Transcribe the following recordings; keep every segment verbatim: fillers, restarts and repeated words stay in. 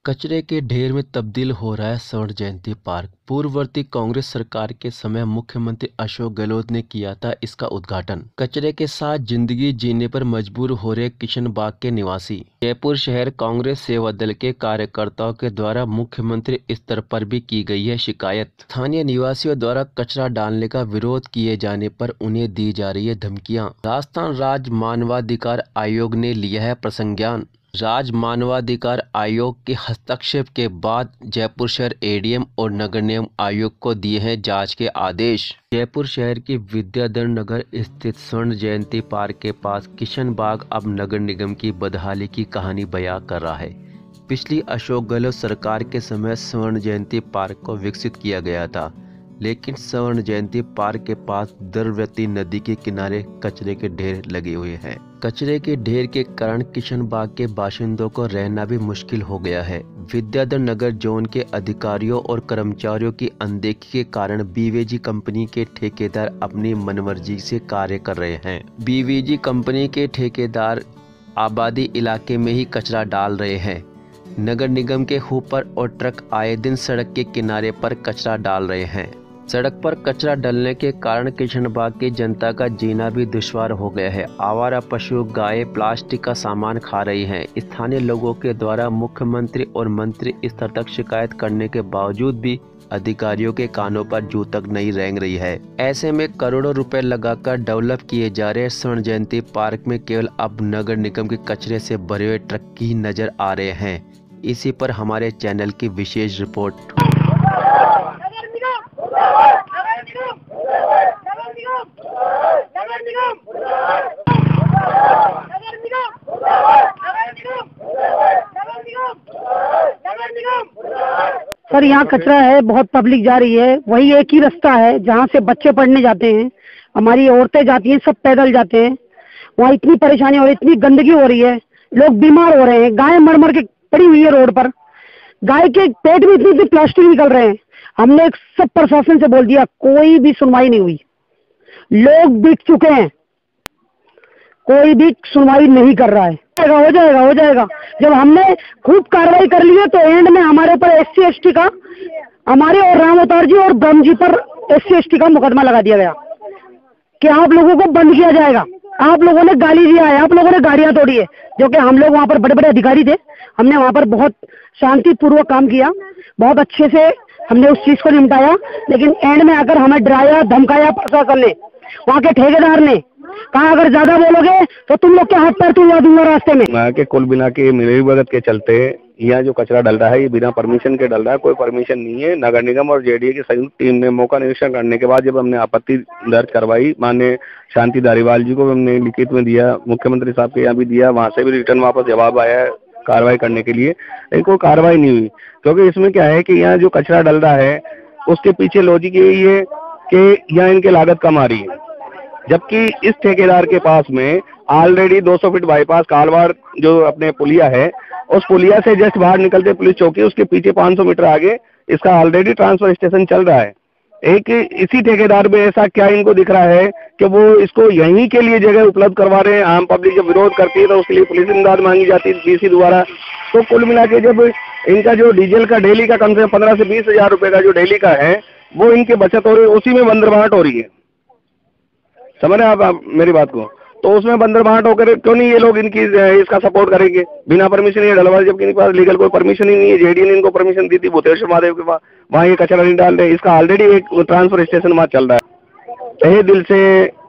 कचरे के ढेर में तब्दील हो रहा है स्वर्ण जयंती पार्क। पूर्ववर्ती कांग्रेस सरकार के समय मुख्यमंत्री अशोक गहलोत ने किया था इसका उद्घाटन। कचरे के साथ जिंदगी जीने पर मजबूर हो रहे किशन बाग के निवासी। जयपुर शहर कांग्रेस सेवा दल के कार्यकर्ताओं के द्वारा मुख्यमंत्री स्तर पर भी की गई है शिकायत। स्थानीय निवासियों द्वारा कचरा डालने का विरोध किए जाने पर उन्हें दी जा रही है धमकियां। राजस्थान राज्य मानवाधिकार आयोग ने लिया है प्रसंज्ञान। राज्य मानवाधिकार आयोग के हस्तक्षेप के बाद जयपुर शहर एडीएम और नगर निगम आयोग को दिए हैं जांच के आदेश। जयपुर शहर की विद्याधर नगर स्थित स्वर्ण जयंती पार्क के पास किशन बाग अब नगर निगम की बदहाली की कहानी बयां कर रहा है। पिछली अशोक गहलोत सरकार के समय स्वर्ण जयंती पार्क को विकसित किया गया था, लेकिन स्वर्ण जयंती पार्क के पास द्रव्यवती नदी के किनारे कचरे के ढेर लगे हुए हैं। कचरे के ढेर के कारण किशन बाग के बाशिंदों को रहना भी मुश्किल हो गया है। विद्याधर नगर जोन के अधिकारियों और कर्मचारियों की अनदेखी के कारण बीवीजी कंपनी के ठेकेदार अपनी मनमर्जी से कार्य कर रहे हैं। बीवीजी कंपनी के ठेकेदार आबादी इलाके में ही कचरा डाल रहे हैं। नगर निगम के हुपर और ट्रक आए दिन सड़क के किनारे पर कचरा डाल रहे हैं। सड़क पर कचरा डलने के कारण किशन बाग की जनता का जीना भी दुश्वार हो गया है। आवारा पशु गायें प्लास्टिक का सामान खा रही हैं। स्थानीय लोगों के द्वारा मुख्यमंत्री और मंत्री स्तर तक शिकायत करने के बावजूद भी अधिकारियों के कानों पर जू तक नहीं रेंग रही है। ऐसे में करोड़ों रुपए लगाकर डेवलप किए जा रहे स्वर्ण जयंती पार्क में केवल अब नगर निगम के कचरे से भरे हुए ट्रक ही नजर आ रहे हैं। इसी पर हमारे चैनल की विशेष रिपोर्ट। सर, यहाँ कचरा है, बहुत पब्लिक जा रही है। वही एक ही रास्ता है जहाँ से बच्चे पढ़ने जाते हैं, हमारी औरतें जाती हैं, सब पैदल जाते हैं। वहाँ इतनी परेशानी और इतनी गंदगी हो रही है, लोग बीमार हो रहे हैं। गाय मर मर के पड़ी हुई है रोड पर। गाय के पेट में इतनी इतनी प्लास्टिक निकल रहे हैं। हमने सब प्रशासन से बोल दिया, कोई भी सुनवाई नहीं हुई। लोग बिक चुके हैं, कोई भी सुनवाई नहीं कर रहा है। हो जाएगा हो जाएगा जब हमने खूब कार्रवाई कर ली है तो एंड में हमारे ऊपर एस सी एस टी का, हमारे और राम अवतार जी और ब्रह्म जी पर एस सी एस टी का मुकदमा लगा दिया गया कि आप लोगों को बंद किया जाएगा। आप लोगों ने गाली दिया है, आप लोगों ने गाड़ियां तोड़ी है, जो कि हम लोग वहाँ पर बड़े बड़े अधिकारी थे। हमने वहाँ पर बहुत शांतिपूर्वक काम किया, बहुत अच्छे से हमने उस चीज को निपटाया। लेकिन एंड में आकर हमें डराया धमकाया प्रशासन ने, वहाँ के ठेकेदार ने कहा अगर ज्यादा बोलोगे तो तुम लोग के हाथ पैर तुड़वा दूंगा रास्ते में। वहाँ के कुल बिना के मिली भगत के चलते यहाँ जो कचरा डल रहा है ये बिना परमिशन के डल रहा है। कोई परमिशन नहीं है। नगर निगम और जेडीए की संयुक्त टीम ने मौका निरीक्षण करने के बाद जब हमने आपत्ति दर्ज करवाई, माननीय शांति धारीवाल जी को हमने लिखित में दिया, मुख्यमंत्री साहब के यहाँ भी दिया, वहाँ से भी रिटर्न वापस जवाब आया है कार्रवाई करने के लिए, लेकिन कोई कार्रवाई नहीं हुई। क्योंकि इसमें क्या है कि यहाँ जो कचरा डल रहा है उसके पीछे लॉजिक यही है कि यहाँ इनकी लागत कम आ रही है, जबकि इस ठेकेदार के पास में ऑलरेडी दो सौ फीट बाईपास कालवाड़ जो अपने पुलिया है, उस पुलिया से जस्ट बाहर निकलते पुलिस चौकी, उसके पीछे पाँच सौ मीटर आगे इसका ऑलरेडी ट्रांसफर स्टेशन चल रहा है। एक इसी ठेकेदार में ऐसा क्या इनको दिख रहा है कि वो इसको यहीं के लिए जगह उपलब्ध करवा रहे हैं। आम पब्लिक जब विरोध करती है तो उसके लिए पुलिस इमदाद मांगी जाती है डीसी द्वारा। तो कुल मिला के जब इनका जो डीजल का डेली का कम से कम पंद्रह से बीस हजार रुपए का जो डेली का है वो इनकी बचत हो रही है, उसी में बंदरबांट हो रही है। समझ रहे आप, आप मेरी बात को? तो उसमें बंदरबांट होकर क्यों नहीं ये लोग इनकी इसका सपोर्ट करेंगे? बिना परमिशन ये डलवा, जबकि इनके पास लीगल कोई परमिशन ही नहीं है। जेडीए ने इनको परमिशन दी थी भूतेश्वर महादेव के पास, वहाँ ये कचरा नहीं डाल रहे। इसका ऑलरेडी एक ट्रांसफर स्टेशन वहाँ चल रहा है। तहे दिल से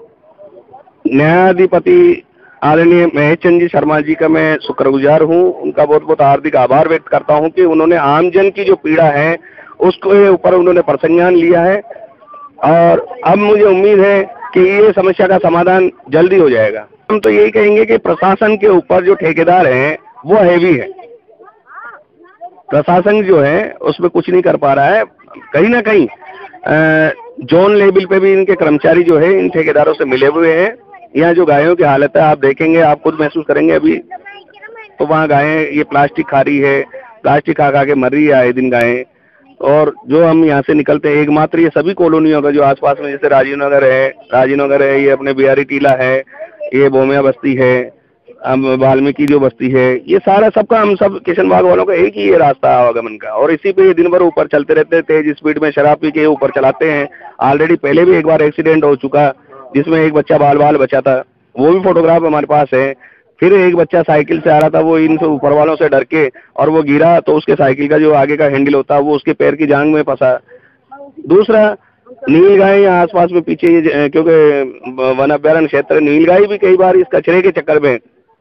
न्यायाधिपति आदरणीय महेश चंद्र जी शर्मा जी का मैं शुक्रगुजार हूँ। उनका बहुत बहुत हार्दिक आभार व्यक्त करता हूँ कि उन्होंने आमजन की जो पीड़ा है उसके ऊपर उन्होंने प्रसंज्ञान लिया है, और अब मुझे उम्मीद है कि ये समस्या का समाधान जल्दी हो जाएगा। हम तो यही कहेंगे कि प्रशासन के ऊपर जो ठेकेदार हैं वो हैवी है। प्रशासन जो है उसमें कुछ नहीं कर पा रहा है। कहीं ना कहीं जोन लेवल पे भी इनके कर्मचारी जो है इन ठेकेदारों से मिले हुए हैं। यहाँ जो गायों की हालत है आप देखेंगे, आप खुद महसूस करेंगे। अभी तो वहाँ गायें ये प्लास्टिक खा रही है, प्लास्टिक खा खा के मर रही है आए दिन गायें। और जो हम यहाँ से निकलते हैं एकमात्र ये सभी कॉलोनियों का जो आसपास में, जैसे राजीव नगर है, राजीव नगर है, ये अपने बिहारी टीला है, ये बोमिया बस्ती है, वाल्मीकि जो बस्ती है, ये सारा सबका हम सब किशन बाग वालों का एक ही ये रास्ता आवागमन का, और इसी पे ये दिन भर ऊपर चलते रहते हैं, तेज स्पीड में शराब पी के ऊपर चलाते हैं। ऑलरेडी पहले भी एक बार एक्सीडेंट हो चुका जिसमें एक बच्चा बाल बाल बचा था, वो भी फोटोग्राफ हमारे पास है। फिर एक बच्चा साइकिल से आ रहा था, वो इन ऊपर वालों से डर के और वो गिरा तो उसके साइकिल का जो आगे का हैंडल होता है वो उसके पैर की जांघ में फंसा। दूसरा, नीलगाय यहाँ आसपास में पीछे ये, क्योंकि वन अभ्यारण्य क्षेत्र, नीलगाय भी कई बार इस कचरे के चक्कर में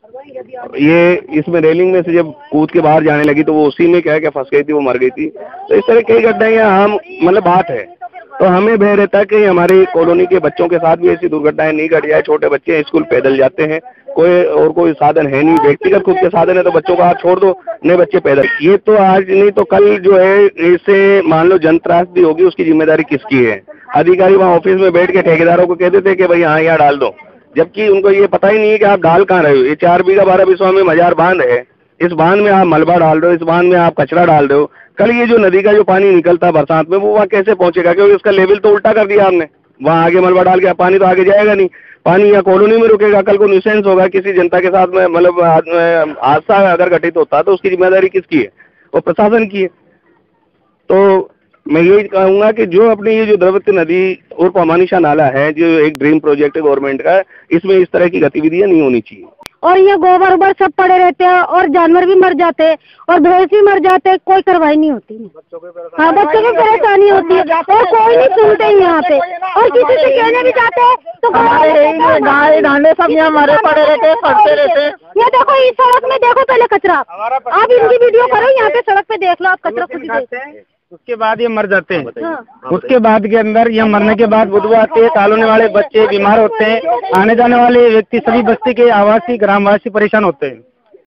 ये इसमें रेलिंग में से जब कूद के बाहर जाने लगी तो वो उसी में क्या क्या फंस गई थी, वो मर गई थी। तो इस तरह कई घटनाएं यहाँ हम मतलब बात है, तो हमें भय रहता है कि हमारी कॉलोनी के बच्चों के साथ भी ऐसी दुर्घटनाएं नहीं घट जाए। छोटे बच्चे स्कूल पैदल जाते हैं, कोई और कोई साधन है नहीं, व्यक्तिगत खुद के साधन है तो बच्चों को हाथ छोड़ दो, नहीं बच्चे पैदल। ये तो आज नहीं तो कल जो है इससे मान लो जन त्रासदी होगी, उसकी जिम्मेदारी किसकी है? अधिकारी वहाँ ऑफिस में बैठ के ठेकेदारों को कहते थे कि भाई हाँ यहाँ डाल दो, जबकि उनको ये पता ही नहीं है कि आप डाल कहाँ रहे हो। ये चार बीघा बारह बिस्वा में मजार बांध है, इस बांध में आप मलबा डाल रहे हो, इस बांध में आप कचरा डाल रहे हो। कल ये जो नदी का जो पानी निकलता है बरसात में, वो वहाँ कैसे पहुंचेगा? क्योंकि उसका लेवल तो उल्टा कर दिया आपने, वहाँ आगे मलबा डाल के पानी तो आगे जाएगा नहीं, पानी या कॉलोनी में रुकेगा। कल को न्यूसेंस होगा किसी जनता के साथ में, मतलब हादसा अगर घटित होता है तो उसकी जिम्मेदारी किसकी है? वो प्रशासन की है। तो मैं यही कहूंगा कि जो अपनी ये जो द्रवती नदी और पामानिशा नाला है, जो एक ड्रीम प्रोजेक्ट है गवर्नमेंट का, इसमें इस तरह की गतिविधियां नहीं होनी चाहिए। और ये गोबर उबर सब पड़े रहते हैं और जानवर भी मर जाते हैं और भैंस भी मर जाते हैं, कोई कार्रवाई नहीं होती है। हाँ, बच्चों को परेशानी होती है और कोई नहीं सुनते हैं यहाँ पे, और किसी से कहने भी जाते हैं तो गाय ढांडे सब यहाँ मरे पड़े रहते हैं, फटते रहते हैं। ये देखो इस सड़क में देखो पहले कचरा, आप इनकी वीडियो करो, यहाँ पे सड़क पे देख लो आप कचरा खुद देखते हैं। उसके बाद ये मर जाते हैं। हाँ। उसके बाद के अंदर ये मरने के बाद बुदबू आती है, कॉलोनी वाले बच्चे बीमार होते हैं, आने जाने वाले व्यक्ति सभी बस्ती के आवासी ग्रामवासी परेशान होते हैं।